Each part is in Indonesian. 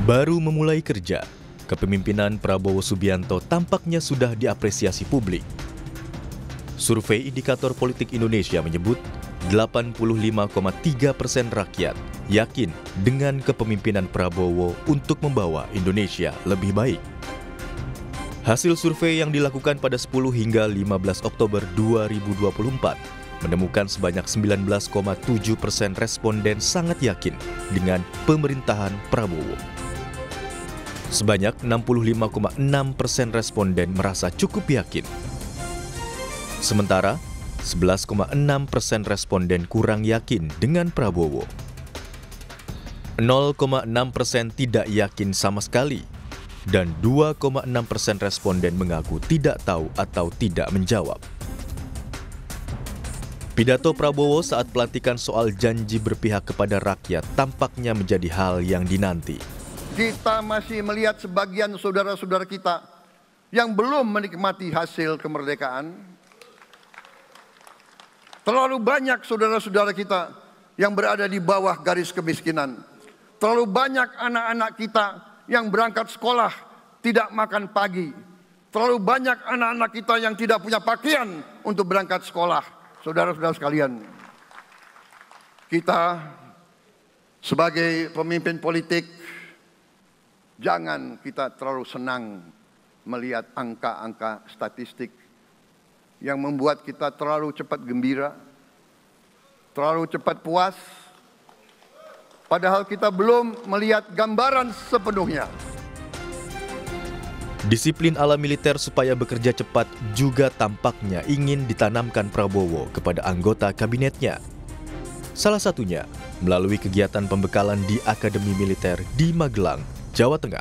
Baru memulai kerja, kepemimpinan Prabowo Subianto tampaknya sudah diapresiasi publik. Survei Indikator Politik Indonesia menyebut 85,3% rakyat yakin dengan kepemimpinan Prabowo untuk membawa Indonesia lebih baik. Hasil survei yang dilakukan pada 10 hingga 15 Oktober 2024 menemukan sebanyak 19,7% responden sangat yakin dengan pemerintahan Prabowo. Sebanyak 65,6% responden merasa cukup yakin. Sementara, 11,6% responden kurang yakin dengan Prabowo. 0,6% tidak yakin sama sekali, dan 2,6% responden mengaku tidak tahu atau tidak menjawab. Pidato Prabowo saat pelantikan soal janji berpihak kepada rakyat tampaknya menjadi hal yang dinanti. Kita masih melihat sebagian saudara-saudara kita yang belum menikmati hasil kemerdekaan. Terlalu banyak saudara-saudara kita yang berada di bawah garis kemiskinan. Terlalu banyak anak-anak kita yang berangkat sekolah tidak makan pagi. Terlalu banyak anak-anak kita yang tidak punya pakaian untuk berangkat sekolah. Saudara-saudara sekalian, kita sebagai pemimpin politik, jangan kita terlalu senang melihat angka-angka statistik yang membuat kita terlalu cepat gembira, terlalu cepat puas, padahal kita belum melihat gambaran sepenuhnya. Disiplin ala militer supaya bekerja cepat juga tampaknya ingin ditanamkan Prabowo kepada anggota kabinetnya. Salah satunya melalui kegiatan pembekalan di Akademi Militer di Magelang, Jawa Tengah.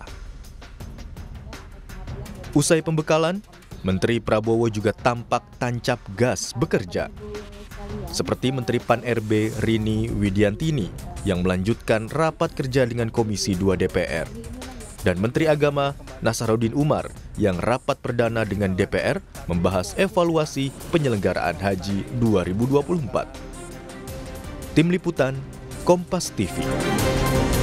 Usai pembekalan, Menteri Prabowo juga tampak tancap gas bekerja. Seperti Menteri Pan-RB Rini Widiantini yang melanjutkan rapat kerja dengan Komisi 2 DPR. Dan Menteri Agama Nasaruddin Umar yang rapat perdana dengan DPR membahas evaluasi penyelenggaraan Haji 2024. Tim Liputan, Kompas TV.